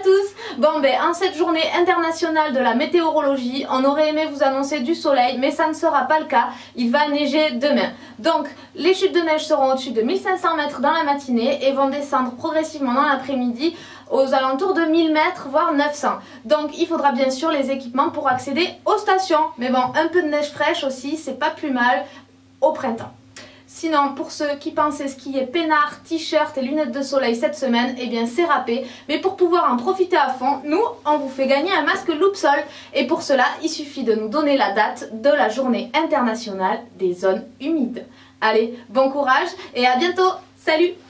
tous. Bon ben en cette journée internationale de la météorologie, on aurait aimé vous annoncer du soleil, mais ça ne sera pas le cas, il va neiger demain. Donc les chutes de neige seront au-dessus de 1500 mètres dans la matinée et vont descendre progressivement dans l'après-midi aux alentours de 1000 mètres voire 900. Donc il faudra bien sûr les équipements pour accéder aux stations. Mais bon, un peu de neige fraîche aussi, c'est pas plus mal au printemps. Sinon, pour ceux qui pensaient skier peinard, t-shirt et lunettes de soleil cette semaine, eh bien c'est râpé. Mais pour pouvoir en profiter à fond, nous, on vous fait gagner un masque Loopsol. Et pour cela, il suffit de nous donner la date de la journée internationale des zones humides. Allez, bon courage et à bientôt. Salut!